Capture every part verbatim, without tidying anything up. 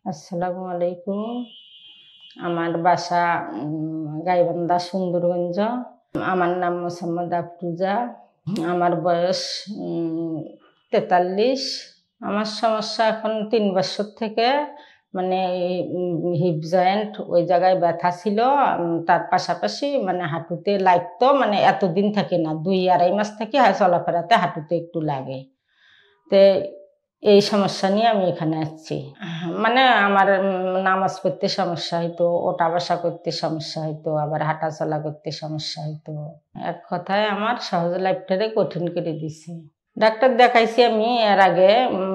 আসসালামু আলাইকুম। আমার বাসা গাইবান্ধা সুন্দরগঞ্জ। আমার নাম মোসাম্মদ আফরুজা। আমার বয়স তেতাল্লিশ। আমার সমস্যা এখন তিন বছর থেকে মানে হিপ জয়েন্ট ওই জায়গায় ব্যথা ছিল, তার পাশাপাশি মানে হাঁটুতে লাগতো, মানে এতদিন থাকে না, দুই আড়াই মাস থেকে চলাফেরাতে হাঁটুতে একটু লাগে। তো এই সমস্যা নিয়ে আমি এখানে আসছি। মানে আমার নামাজ পড়তে সমস্যা হইতো, ওঠা বসা করতে সমস্যা হইতো, আবার হাঁটা চলা করতে সমস্যা হইতো। এক কথায় আমার সহজ লাইফটারে কঠিন করে দিছে। ডাক্তার দেখাইছি আমি এর আগে,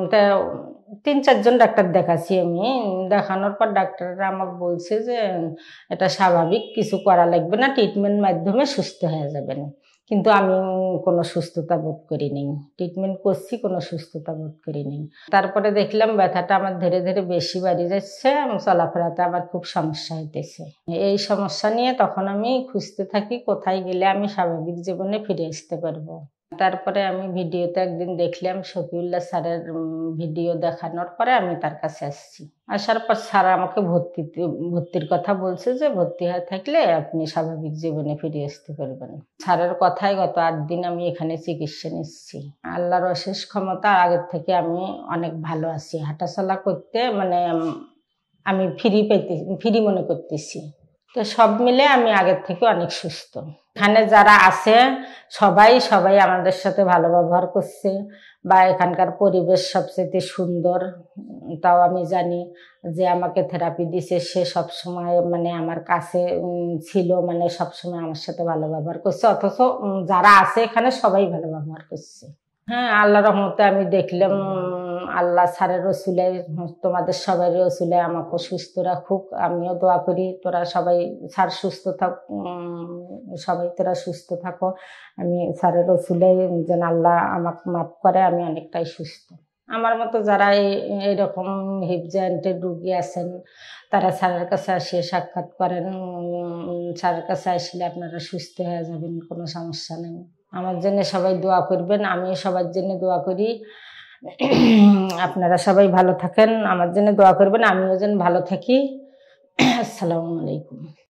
তিন চারজন ডাক্তার দেখাচ্ছি আমি। দেখানোর পর ডাক্তাররা আমাকে বলছে যে এটা স্বাভাবিক, কিছু করা লাগবে না, ট্রিটমেন্ট মাধ্যমে সুস্থ হয়ে যাবেন। কিন্তু আমি কোনো সুস্থতা বোধ করিনি। ট্রিটমেন্ট করছি, কোনো সুস্থতা বোধ করিনি। তারপরে দেখলাম ব্যথাটা আমার ধীরে ধীরে বেশি বাড়ি যাচ্ছে, চলাফেরাতে আমার খুব সমস্যা হইতেছে। এই সমস্যা নিয়ে তখন আমি খুঁজতে থাকি কোথায় গেলে আমি স্বাভাবিক জীবনে ফিরে আসতে পারবো। তারপরে আমি ভিডিওতে একদিন দেখলাম শফিউল্লাহ স্যারের ভিডিও, দেখানোর পরে আমি তার কাছে আসছি। আসার পর স্যার আমাকে ভর্তি ভর্তির কথা বলছে যে ভর্তি হয়ে থাকলে আপনি স্বাভাবিক জীবনে ফিরে আসতে পারবেন। স্যারের কথায় গত আট দিন আমি এখানে চিকিৎসা নিচ্ছি। আল্লাহর অশেষ ক্ষমতা, আগের থেকে আমি অনেক ভালো আছি। হাঁটাচলা করতে মানে আমি ফ্রি পেতে ফ্রি মনে করতেছি। তো সব মিলে আমি আগের থেকে অনেক সুস্থ। এখানে যারা আছে সবাই সবাই আমাদের সাথে ভালো ব্যবহার করছে, বা এখানকার পরিবেশ সবচেয়ে সুন্দর। তাও আমি জানি যে আমাকে থেরাপি দিছে সে সবসময় মানে আমার কাছে ছিল, মানে সবসময় আমার সাথে ভালো ব্যবহার করছে। অথচ যারা আছে এখানে সবাই ভালো ব্যবহার করছে। হ্যাঁ, আল্লাহ রহমতে আমি দেখলাম আল্লাহ স্যারের রসুলে, তোমাদের সবাই রসুলে আমাকে সুস্থ রাখুক। আমিও দোয়া করি তোরা সবাই, স্যার সুস্থ থাক, সবাই তোরা সুস্থ থাকো। আমি স্যারের রসুলে যেন আল্লাহ আমাকে মাফ করে, আমি অনেকটাই সুস্থ। আমার মতো যারা এইরকম হিপ জয়েন্টের রুগী আছেন তারা স্যারের কাছে আসিয়ে সাক্ষাৎ করেন। স্যারের কাছে আসলে আপনারা সুস্থ হয়ে যাবেন, কোনো সমস্যা নেই। আমার জন্য সবাই দোয়া করবেন, আমিও সবার জন্য দোয়া করি। আপনারা সবাই ভালো থাকেন, আমার জন্য দোয়া করবেন, আমিও যেন ভালো থাকি। আসসালামু আলাইকুম।